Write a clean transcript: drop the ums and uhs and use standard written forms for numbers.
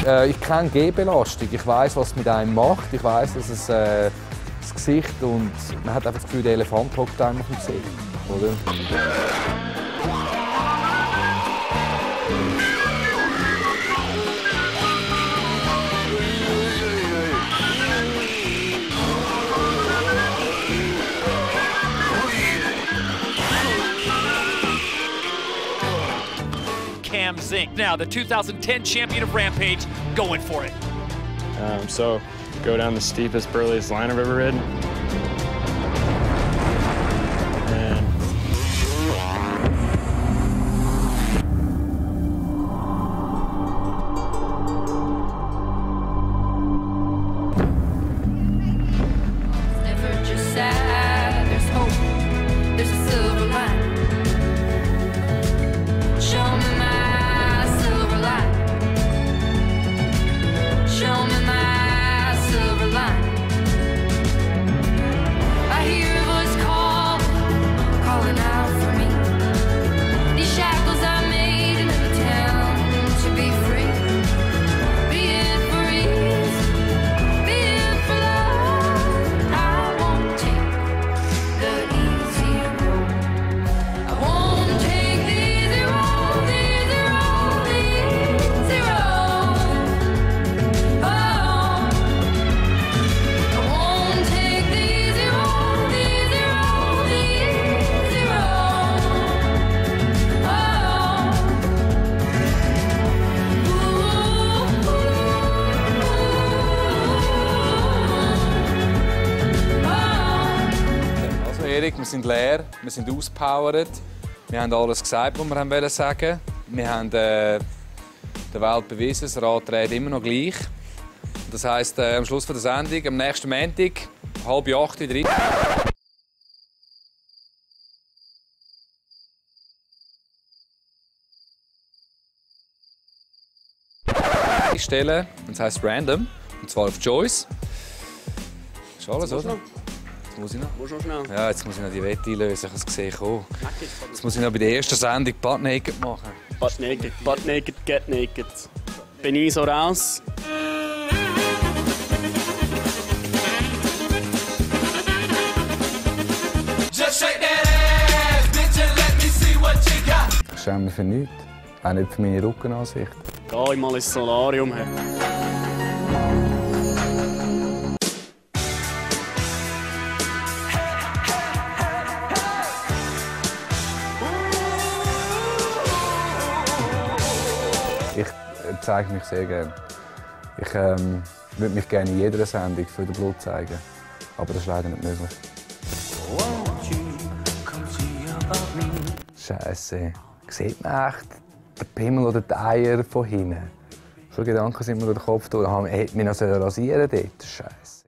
Ich kenne Gehbelastung. Ich weiß, was es mit einem macht. Ich weiß, dass es das Gesicht und man hat einfach das Gefühl, der Elefant hockt einem auf dem Gesicht, oder? Cam Zink, now the 2010 champion of Rampage, going for it. So, go down the steepest, burliest line I've ever ridden. And Never just sad, there's hope, there's a silver line. Show me my silver line. Show me my silver line. I hear a voice calling out for me. These shackles I made in the town to be free. Be it for ease, be it for love. I won't take the easy road. I won't take the easy road, the easy road, the easy road. Oh, I won't take the easy road, the easy road, the easy road. Also Erik, wir sind leer, wir sind ausgepowert. Wir haben alles gesagt, was wir sagen wollten. Wir haben der Welt bewiesen, das Rad dreht immer noch gleich. Das heisst, am Schluss der Sendung, am nächsten Montag, 7:30 Uhr. Ich stelle, das heisst random, und zwar auf Joyce. Ist alles, oder? Jetzt muss ich noch. Wo schon schnell? Ja, jetzt muss ich noch die Wette einlösen. Ich habe es gesehen. Jetzt muss ich noch bei der ersten Sendung Butt Naked machen. Butt naked, get naked. Bin ich so raus? Just shake that ass, bitch, and let me see what you got. Ich schäme mich für nichts. Auch nicht für meine Rückenansicht. Geh ich mal ins Solarium. Hey. Ich zeige mich sehr gerne. Ich würde mich gerne in jeder Sendung für den Blut zeigen. Aber das ist leider nicht möglich. Scheiße. Sieht man echt den Pimmel oder die Eier von hinten? So Gedanken sind mir durch den Kopf durch. Hätte mich noch rasieren sollen dort? Scheiße.